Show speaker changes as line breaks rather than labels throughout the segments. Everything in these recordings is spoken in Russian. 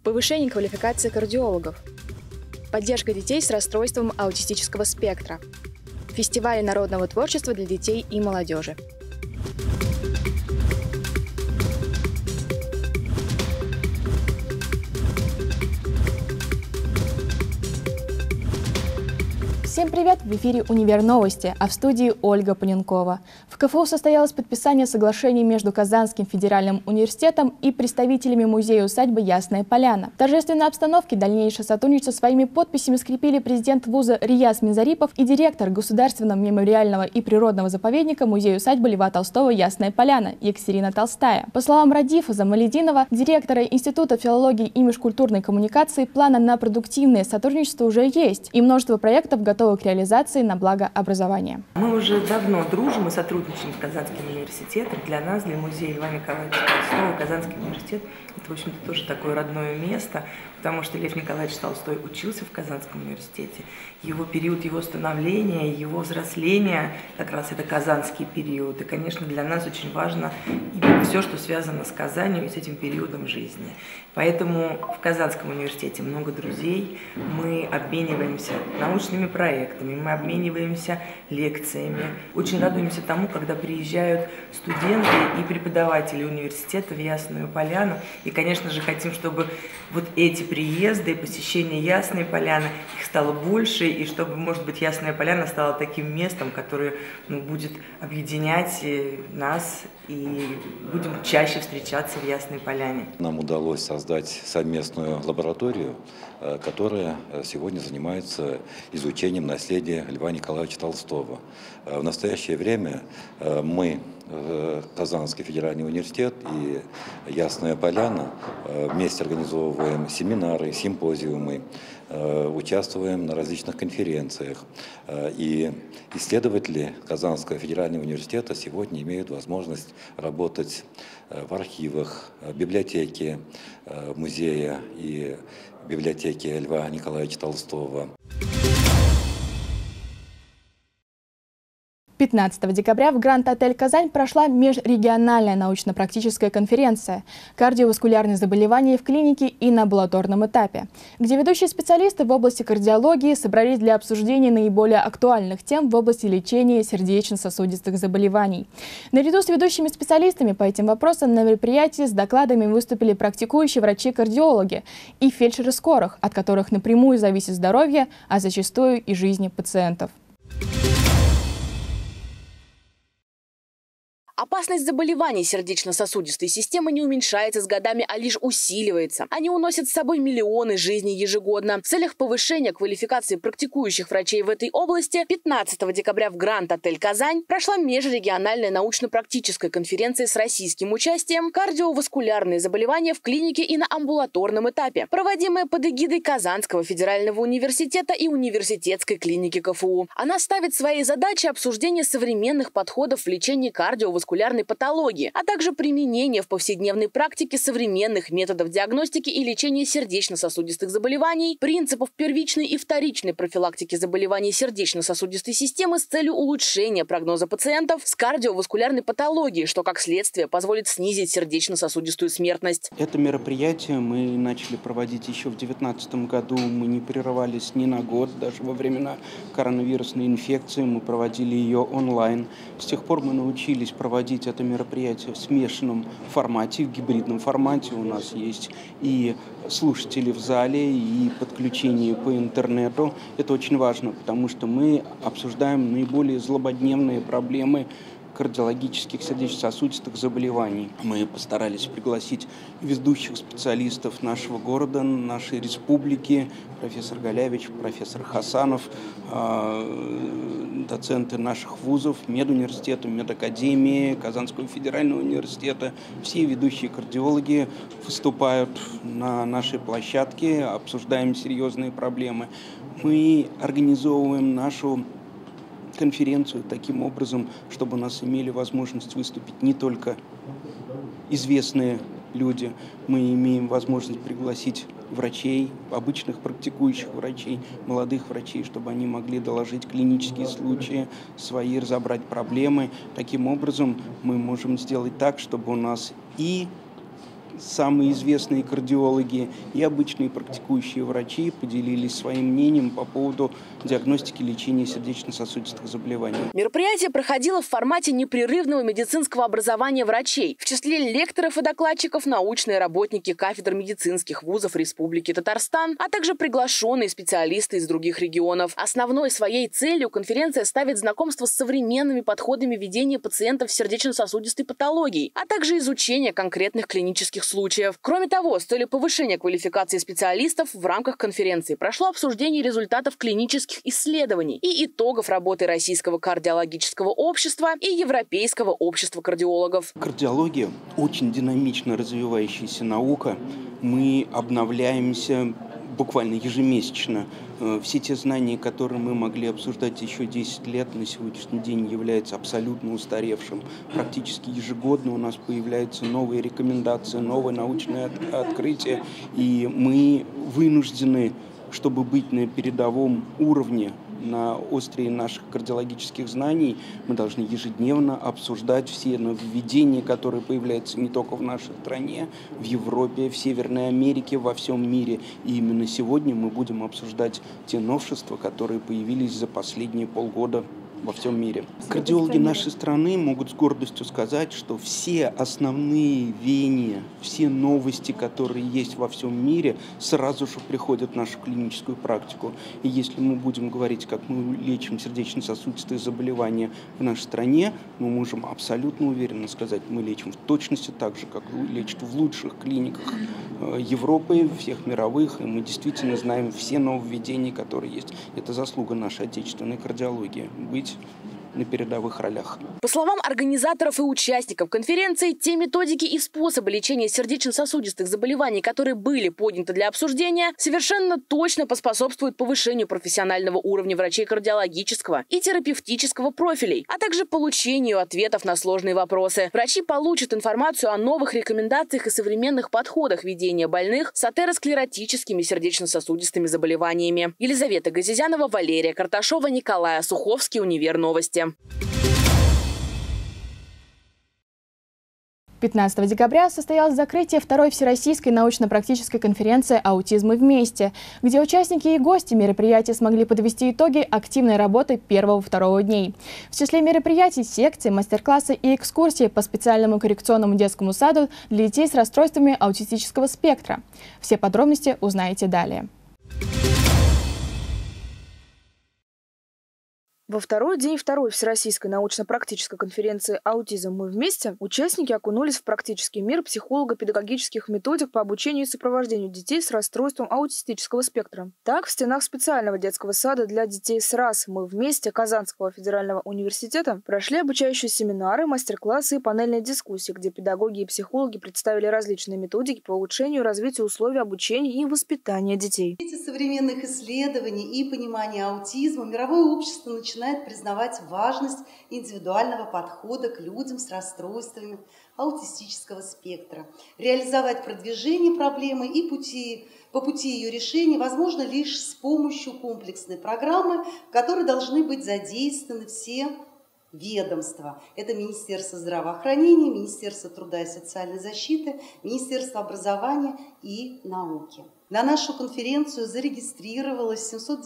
повышение квалификации кардиологов, поддержка детей с расстройством аутистического спектра, фестивали народного творчества для детей и молодежи. Всем привет! В эфире «Универ Новости», а в студии Ольга Паненкова. В КФУ состоялось подписание соглашений между Казанским федеральным университетом и представителями музея-усадьбы «Ясная Поляна». В торжественной обстановке дальнейшее сотрудничество своими подписями скрепили президент вуза Рияз Минзарипов и директор Государственного мемориального и природного заповедника музея-усадьбы Льва Толстого «Ясная Поляна» Екатерина Толстая. По словам Радифа Замалединова, директора Института филологии и межкультурной коммуникации, планы на продуктивное сотрудничество уже есть, и множество проектов готовы к реализации на благо образования.
Мы уже давно дружим и сотрудничаем с Казанским университетом. Для нас, для музея Льва Николаевича Толстого, Казанский университет – это, в общем-то, тоже такое родное место, потому что Лев Николаевич Толстой учился в Казанском университете. Его период, его становления, его взросления – как раз это казанский период. И, конечно, для нас очень важно именно все, что связано с Казанью и с этим периодом жизни. Поэтому в Казанском университете много друзей, мы обмениваемся научными проектами, мы обмениваемся лекциями. Очень радуемся тому, когда приезжают студенты и преподаватели университета в Ясную Поляну. И, конечно же, хотим, чтобы вот эти приезды и посещение Ясной Поляны, их стало больше, и чтобы, может быть, Ясная Поляна стала таким местом, которое будет объединять нас, и будем чаще встречаться в Ясной Поляне.
Нам удалось создать совместную лабораторию, которая сегодня занимается изучением наследия Льва Николаевича Толстого. В настоящее время мы, Казанский федеральный университет и Ясная Поляна, вместе организовываем семинары, симпозиумы, участвуем на различных конференциях. И исследователи Казанского федерального университета сегодня имеют возможность работать в архивах, библиотеке музея и библиотеки Льва Николаевича Толстого.
15 декабря в Гранд-отель «Казань» прошла межрегиональная научно-практическая конференция «Кардиоваскулярные заболевания в клинике и на амбулаторном этапе», где ведущие специалисты в области кардиологии собрались для обсуждения наиболее актуальных тем в области лечения сердечно-сосудистых заболеваний. Наряду с ведущими специалистами по этим вопросам на мероприятии с докладами выступили практикующие врачи-кардиологи и фельдшеры скорых, от которых напрямую зависит здоровье, а зачастую и жизни пациентов.
Опасность заболеваний сердечно-сосудистой системы не уменьшается с годами, а лишь усиливается. Они уносят с собой миллионы жизней ежегодно. В целях повышения квалификации практикующих врачей в этой области 15 декабря в Гранд-отель «Казань» прошла межрегиональная научно-практическая конференция с российским участием «Кардиоваскулярные заболевания в клинике и на амбулаторном этапе», проводимая под эгидой Казанского федерального университета и университетской клиники КФУ. Она ставит своей задачей обсуждение современных подходов в лечении кардиоваскулярной патологии, а также применение в повседневной практике современных методов диагностики и лечения сердечно-сосудистых заболеваний, принципов первичной и вторичной профилактики заболеваний сердечно-сосудистой системы с целью улучшения прогноза пациентов с кардиоваскулярной патологией, что как следствие позволит снизить сердечно-сосудистую смертность.
Это мероприятие мы начали проводить еще в 2019 году. Мы не прерывались ни на год, даже во времена коронавирусной инфекции мы проводили ее онлайн. С тех пор мы научились проводить это мероприятие в смешанном формате, в гибридном формате. У нас есть и слушатели в зале, и подключение по интернету. Это очень важно, потому что мы обсуждаем наиболее злободневные проблемы кардиологических сердечно-сосудистых заболеваний. Мы постарались пригласить ведущих специалистов нашего города, нашей республики, профессор Галявич, профессор Хасанов, доценты наших вузов, медуниверситета, медакадемии, Казанского федерального университета. Все ведущие кардиологи выступают на нашей площадке, обсуждаем серьезные проблемы. Мы организовываем нашу конференцию таким образом, чтобы у нас имели возможность выступить не только известные люди. Мы имеем возможность пригласить врачей, обычных практикующих врачей, молодых врачей, чтобы они могли доложить клинические случаи свои, разобрать проблемы. Таким образом мы можем сделать так, чтобы у нас и самые известные кардиологи и обычные практикующие врачи поделились своим мнением по поводу диагностики и лечения сердечно-сосудистых заболеваний.
Мероприятие проходило в формате непрерывного медицинского образования врачей. В числе лекторов и докладчиков научные работники кафедр медицинских вузов Республики Татарстан, а также приглашенные специалисты из других регионов. Основной своей целью конференция ставит знакомство с современными подходами ведения пациентов с сердечно-сосудистой патологией, а также изучение конкретных клинических случаев. Кроме того, с целью повышения квалификации специалистов в рамках конференции прошло обсуждение результатов клинических исследований и итогов работы Российского кардиологического общества и Европейского общества кардиологов.
Кардиология – очень динамично развивающаяся наука. Мы обновляемся буквально ежемесячно. Все те знания, которые мы могли обсуждать еще 10 лет, на сегодняшний день являются абсолютно устаревшим. Практически ежегодно у нас появляются новые рекомендации, новые научные открытия, и мы вынуждены, чтобы быть на передовом уровне, на острие наших кардиологических знаний, мы должны ежедневно обсуждать все нововведения, которые появляются не только в нашей стране, в Европе, в Северной Америке, во всем мире. И именно сегодня мы будем обсуждать те новшества, которые появились за последние полгода во всем мире. Кардиологи нашей страны могут с гордостью сказать, что все основные веяния, все новости, которые есть во всем мире, сразу же приходят в нашу клиническую практику. И если мы будем говорить, как мы лечим сердечно-сосудистые заболевания в нашей стране, мы можем абсолютно уверенно сказать, мы лечим в точности так же, как лечат в лучших клиниках Европы, всех мировых, и мы действительно знаем все нововведения, которые есть. Это заслуга нашей отечественной кардиологии. Быть на передовых ролях.
По словам организаторов и участников конференции, те методики и способы лечения сердечно-сосудистых заболеваний, которые были подняты для обсуждения, совершенно точно поспособствуют повышению профессионального уровня врачей кардиологического и терапевтического профилей, а также получению ответов на сложные вопросы. Врачи получат информацию о новых рекомендациях и современных подходах ведения больных с атеросклеротическими сердечно-сосудистыми заболеваниями. Елизавета Газизянова, Валерия Карташова, Николай Осуховский, Универновости.
15 декабря состоялось закрытие второй всероссийской научно-практической конференции «Аутизм мы вместе», где участники и гости мероприятия смогли подвести итоги активной работы первого-второго дней. В числе мероприятий – секции, мастер-классы и экскурсии по специальному коррекционному детскому саду для детей с расстройствами аутистического спектра. Все подробности узнаете далее.
Во второй день второй Всероссийской научно-практической конференции «Аутизм мы вместе» участники окунулись в практический мир психолого-педагогических методик по обучению и сопровождению детей с расстройством аутистического спектра. Так, в стенах специального детского сада для детей с РАС «Мы вместе» Казанского федерального университета прошли обучающие семинары, мастер-классы и панельные дискуссии, где педагоги и психологи представили различные методики по улучшению и развитию условий обучения и воспитания детей.
В свете современных исследований и понимания аутизма мировое общество начинает признавать важность индивидуального подхода к людям с расстройствами аутистического спектра. Реализовать продвижение проблемы и по пути ее решения возможно лишь с помощью комплексной программы, в которой должны быть задействованы все ведомства. Это Министерство здравоохранения, Министерство труда и социальной защиты, Министерство образования и науки. На нашу конференцию зарегистрировалось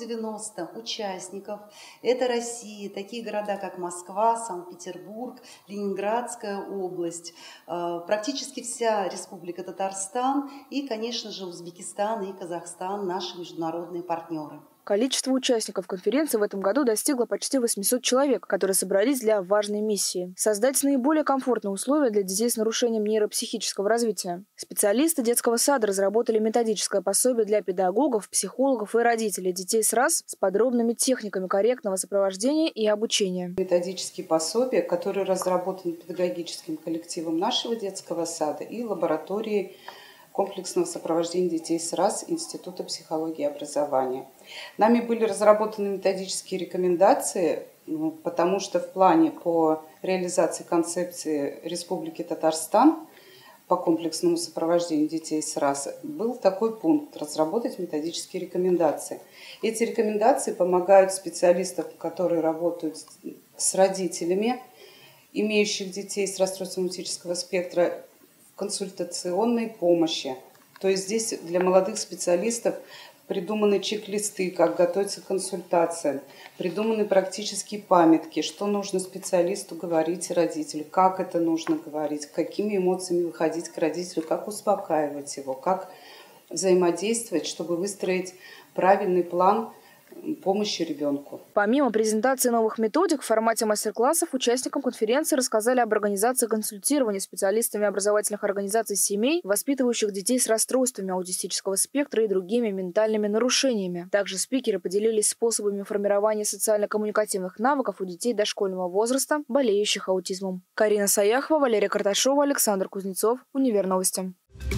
790 участников. Это Россия, такие города, как Москва, Санкт-Петербург, Ленинградская область, практически вся Республика Татарстан и, конечно же, Узбекистан и Казахстан, наши международные партнеры.
Количество участников конференции в этом году достигло почти 800 человек, которые собрались для важной миссии – создать наиболее комфортные условия для детей с нарушением нейропсихического развития. Специалисты детского сада разработали методическое пособие для педагогов, психологов и родителей детей с РАС с подробными техниками корректного сопровождения и обучения.
Методические пособия, которые разработаны педагогическим коллективом нашего детского сада и лабораторией комплексного сопровождения детей с РАС Института психологии и образования. Нами были разработаны методические рекомендации, потому что в плане по реализации концепции Республики Татарстан по комплексному сопровождению детей с РАС был такой пункт – разработать методические рекомендации. Эти рекомендации помогают специалистам, которые работают с родителями, имеющих детей с расстройством аутического спектра, консультационной помощи. То есть здесь для молодых специалистов придуманы чек-листы, как готовиться к консультациям, придуманы практические памятки, что нужно специалисту говорить родителю, как это нужно говорить, какими эмоциями выходить к родителю, как успокаивать его, как взаимодействовать, чтобы выстроить правильный план помощи ребенку.
Помимо презентации новых методик, в формате мастер-классов участникам конференции рассказали об организации консультирования специалистами образовательных организаций семей, воспитывающих детей с расстройствами аутистического спектра и другими ментальными нарушениями. Также спикеры поделились способами формирования социально-коммуникативных навыков у детей дошкольного возраста, болеющих аутизмом. Карина Саяхова, Валерия Карташова, Александр Кузнецов, Универновости.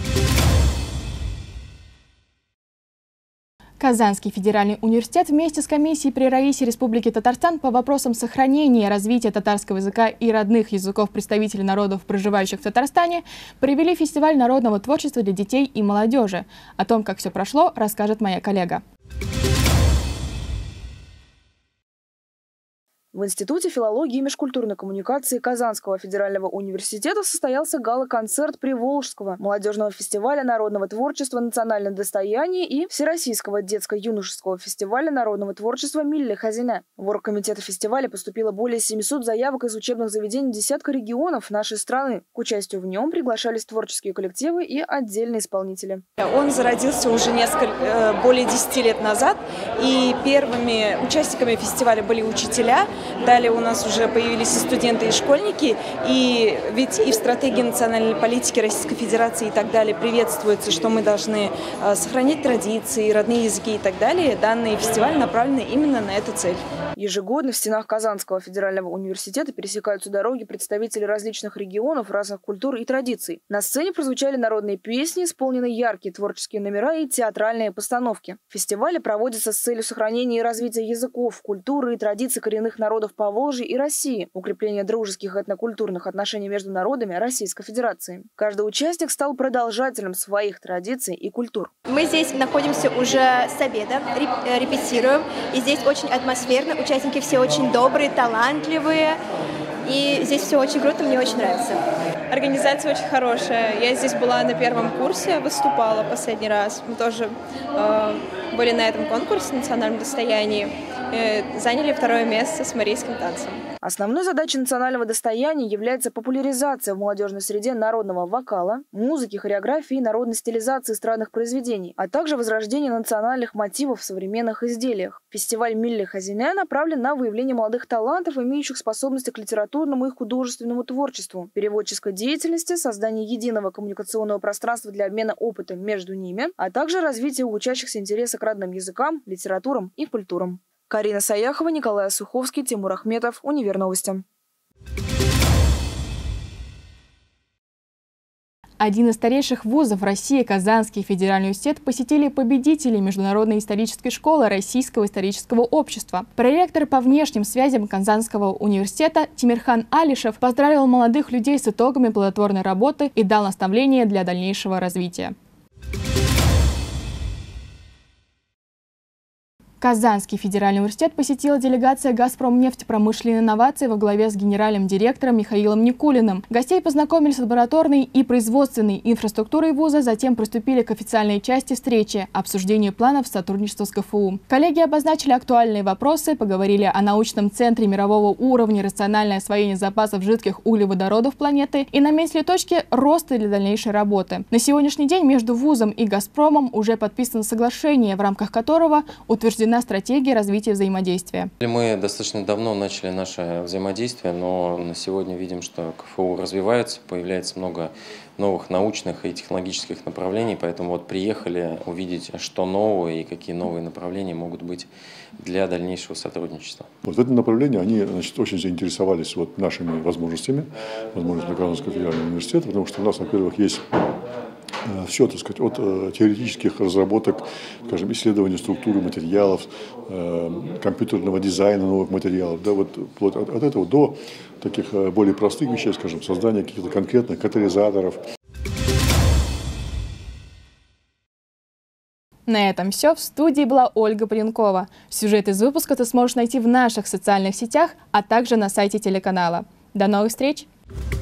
Казанский федеральный университет вместе с комиссией при Раисе Республики Татарстан по вопросам сохранения и развития татарского языка и родных языков представителей народов, проживающих в Татарстане, провели фестиваль народного творчества для детей и молодежи. О том, как все прошло, расскажет моя коллега.
В Институте филологии и межкультурной коммуникации Казанского федерального университета состоялся гала-концерт Приволжского молодежного фестиваля народного творчества «Национальное достояние» и Всероссийского детско-юношеского фестиваля народного творчества «Милли Хазина». В оргкомитеты фестиваля поступило более 700 заявок из учебных заведений десятка регионов нашей страны. К участию в нем приглашались творческие коллективы и отдельные исполнители.
Он зародился уже более 10 лет назад, и первыми участниками фестиваля были учителя. Далее у нас уже появились и студенты, и школьники. И ведь и в стратегии национальной политики Российской Федерации и так далее приветствуется, что мы должны сохранить традиции, родные языки и так далее. Данный фестиваль направлен именно на эту цель.
Ежегодно в стенах Казанского федерального университета пересекаются дороги представителей различных регионов, разных культур и традиций. На сцене прозвучали народные песни, исполнены яркие творческие номера и театральные постановки. Фестивали проводятся с целью сохранения и развития языков, культуры и традиций коренных народов Поволжья и России, укрепления дружеских и этнокультурных отношений между народами Российской Федерации. Каждый участник стал продолжателем своих традиций и культур.
Мы здесь находимся уже с обеда, репетируем, и здесь очень атмосферно, участники все очень добрые, талантливые, и здесь все очень круто, мне очень нравится.
Организация очень хорошая. Я здесь была на первом курсе, выступала последний раз. Мы тоже были на этом конкурсе «Национальном достоянии». Заняли 2-е место с марийским танцем.
Основной задачей национального достояния является популяризация в молодежной среде народного вокала, музыки, хореографии и народной стилизации эстрадных произведений, а также возрождение национальных мотивов в современных изделиях. Фестиваль «Милли Хазина» направлен на выявление молодых талантов, имеющих способности к литературному и художественному творчеству, переводческой деятельности, создание единого коммуникационного пространства для обмена опытом между ними, а также развитие у учащихся интереса к родным языкам, литературам и культурам. Карина Саяхова, Николай Суховский, Тимур Ахметов, Универновости.
Один из старейших вузов России, Казанский федеральный университет, посетили победители Международной исторической школы Российского исторического общества. Проректор по внешним связям Казанского университета Тимирхан Алишев поздравил молодых людей с итогами плодотворной работы и дал наставления для дальнейшего развития. Казанский федеральный университет посетила делегация «Газпромнефть промышленные инновации» во главе с генеральным директором Михаилом Никулиным. Гостей познакомили с лабораторной и производственной инфраструктурой вуза, затем приступили к официальной части встречи – обсуждению планов сотрудничества с КФУ. Коллеги обозначили актуальные вопросы, поговорили о научном центре мирового уровня «Рациональное освоение запасов жидких углеводородов планеты» и наметили точки роста для дальнейшей работы. На сегодняшний день между вузом и «Газпромом» уже подписано соглашение, в рамках которого утверждена стратегия развития взаимодействия.
Мы достаточно давно начали наше взаимодействие, но на сегодня видим, что КФУ развивается, появляется много новых научных и технологических направлений, поэтому вот приехали увидеть, что нового и какие новые направления могут быть для дальнейшего сотрудничества.
Вот в этом направлении они, значит, очень заинтересовались вот нашими возможностями Казанского федерального университета, потому что у нас, во-первых, есть все, так сказать, от теоретических разработок, скажем, исследования структуры материалов, компьютерного дизайна новых материалов, да, вот от этого до таких более простых вещей, скажем, создания каких-то конкретных катализаторов.
На этом все. В студии была Ольга Пленкова. Сюжет из выпуска ты сможешь найти в наших социальных сетях, а также на сайте телеканала. До новых встреч!